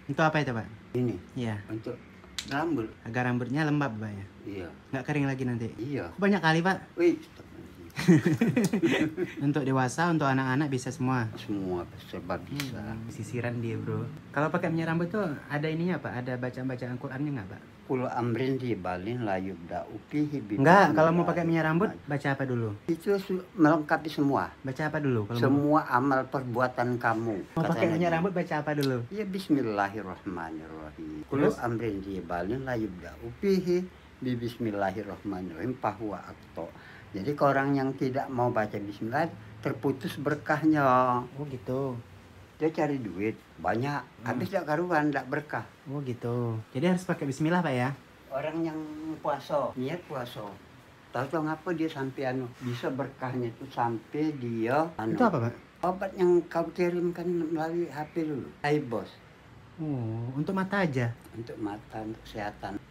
Untuk apa itu, Pak? Ini Iya, untuk rambut. agar rambutnya lembab, Pak ya. Iya. Nggak kering lagi nanti. Iya. Kok banyak kali, Pak? Wih, Untuk dewasa, untuk anak-anak bisa semua. semua serba bisa. Sisiran dia, bro. Kalau pakai minyak rambut tuh ada ininya, Pak? Ada bacaan-bacaan Qur'annya nggak, Pak? Kulo amrin di balin layub da upihi bi. Enggak, kalau mau pakai minyak rambut baca apa dulu? Itu melengkapi semua. Baca apa dulu? Kalau Semua amal perbuatan kamu. mau pakai Katanya minyak gitu. rambut baca apa dulu? Ya bismillahirrahmanirrahim. Kulo Terus? amrin di balin layub da upihi bi bismillahirrahmanirrahim fahuwa akto. Jadi ke orang yang tidak mau baca bismillah terputus berkahnya. Oh gitu. Dia cari duit banyak, habis tidak karuan, tidak berkah. Oh gitu. Jadi harus pakai bismillah, Pak ya? Orang yang puasa, niat puasa, tahu ngapa dia sampai bisa berkahnya itu sampai dia Itu apa, Pak? obat yang kau kirimkan melalui HP dulu. Hai bos, Oh, untuk mata aja. untuk mata, untuk kesehatan.